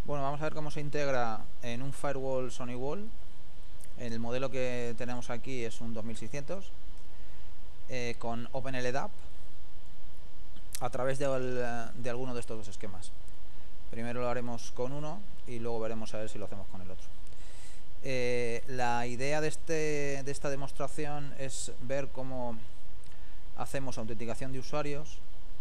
Bueno, vamos a ver cómo se integra en un firewall Sony Wall. En el modelo que tenemos aquí es un 2600 con OpenLDAP a través de alguno de estos dos esquemas. Primero lo haremos con uno y luego veremos a ver si lo hacemos con el otro. La idea de esta demostración es ver cómo hacemos autenticación de usuarios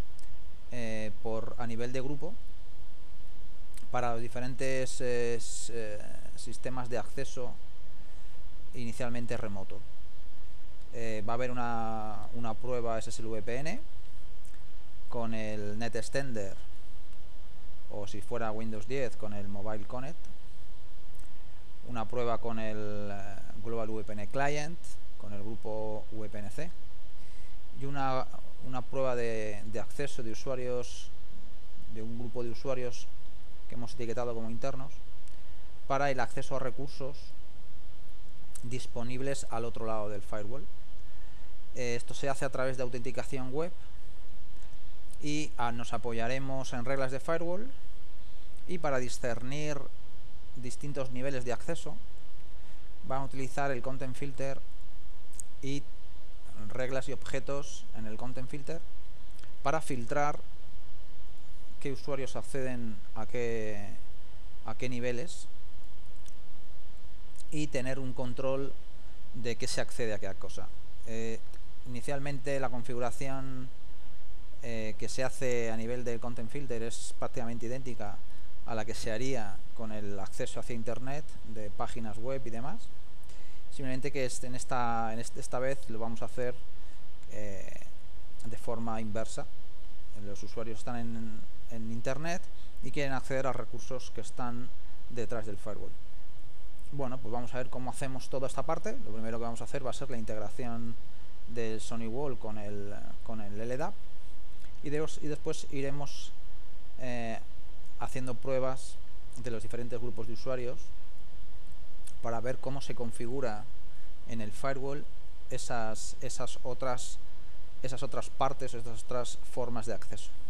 a nivel de grupo para los diferentes sistemas de acceso inicialmente remoto. Va a haber una prueba SSL-VPN con el NetExtender, o si fuera Windows 10 con el Mobile Connect, una prueba con el Global VPN Client con el grupo VPNC y una prueba de acceso de usuarios, de un grupo de usuarios que hemos etiquetado como internos, para el acceso a recursos disponibles al otro lado del firewall. Esto se hace a través de autenticación web y nos apoyaremos en reglas de firewall, y para discernir distintos niveles de acceso vamos a utilizar el content filter y reglas y objetos en el content filter para filtrar qué usuarios acceden a qué niveles y tener un control de qué se accede a qué cosa. Inicialmente la configuración que se hace a nivel del content filter es prácticamente idéntica a la que se haría con el acceso hacia internet de páginas web y demás, simplemente que esta vez lo vamos a hacer de forma inversa. Los usuarios están en internet y quieren acceder a recursos que están detrás del firewall. Bueno, pues vamos a ver cómo hacemos toda esta parte. Lo primero que vamos a hacer va a ser la integración del Sony Wall con el LDAP, y después iremos haciendo pruebas de los diferentes grupos de usuarios para ver cómo se configura en el firewall esas otras partes, esas otras formas de acceso.